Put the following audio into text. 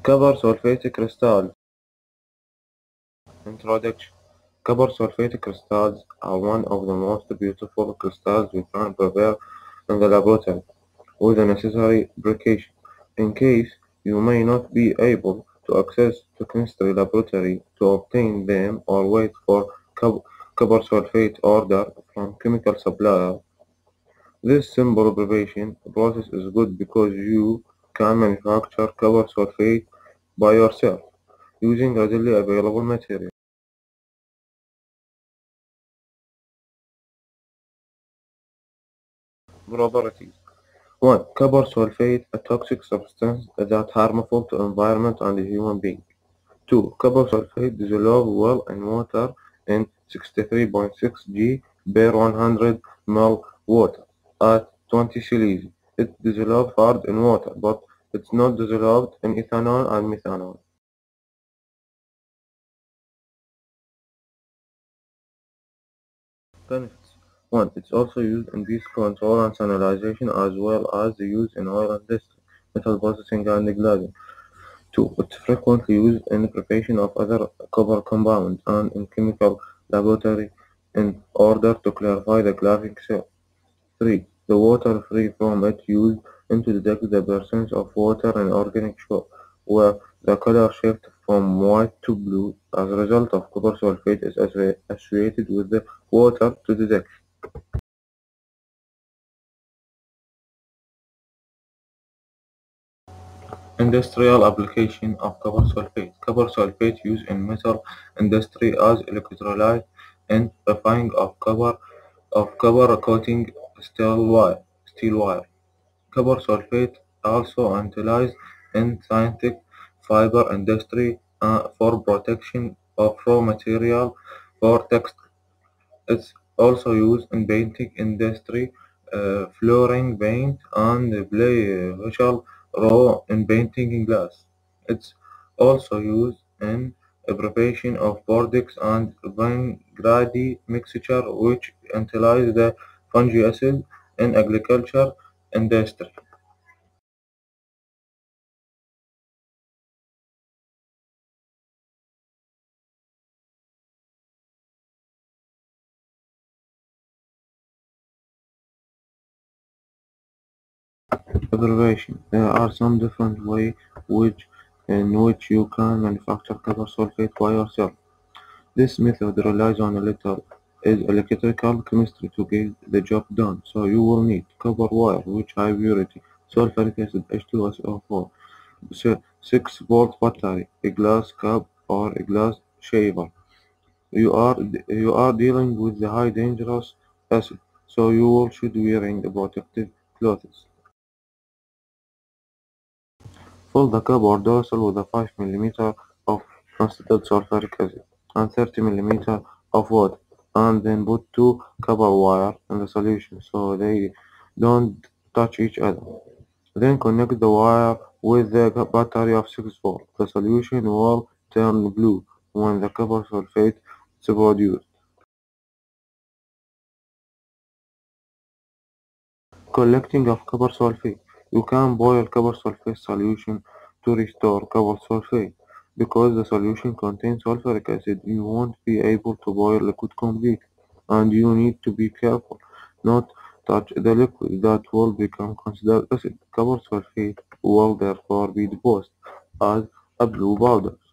Copper sulfate crystals. Introduction. Copper sulfate crystals are one of the most beautiful crystals we can prepare in the laboratory with the necessary precaution. In case you may not be able to access the chemistry laboratory to obtain them or wait for copper sulfate order from chemical supplier, this simple preparation process is good because you can manufacture copper sulfate by yourself using readily available material. Properties. 1. Copper sulfate, a toxic substance that harmful to environment and human being. 2. Copper sulfate dissolve well in water in 63.6 g per 100 ml water at 20 Celsius. It dissolves hard in water, but it's not dissolved in ethanol and methanol. Benefits. 1. It's also used in pest control and sanitization as well as used in oil industry, metal processing and glassing. 2. It's frequently used in the preparation of other copper compounds and in chemical laboratory in order to clarify the claving cell. 3. The water free from it used to detect the presence of water in organic soil, where the color shifts from white to blue as a result of copper sulfate is associated with the water to detect. Industrial application of copper sulfate. Copper sulfate used in metal industry as electrolyte in refining of copper coating steel wire. Copper sulfate also utilized in synthetic fiber industry for protection of raw material for textile. It's also used in painting industry, flooring paint, and visual raw in painting glass. It's also used in preparation of Bordeaux and Vingradi mixture, which utilize the fungi acid in agriculture industry. Preparation. There are some different ways in which you can manufacture copper sulfate by yourself. This method relies on a little is electrical chemistry to get the job done. So you will need copper wire, which high purity, sulfuric acid H2SO4, 6-volt battery, a glass cup or a glass shaver. You are dealing with the high dangerous acid, so you should wearing protective clothes. Fill the cup or dorsal with a 5 mm of concentrated sulfuric acid and 30 mm of water, and then put two copper wires in the solution so they don't touch each other. Then connect the wire with the battery of 6 volts. The solution will turn blue when the copper sulfate is produced. Collecting of copper sulfate. You can boil copper sulfate solution to restore copper sulfate. Because the solution contains sulfuric acid, you won't be able to boil liquid completely, and you need to be careful not touch the liquid that will become considered acid. Copper sulfate will therefore be deposed as a blue powder.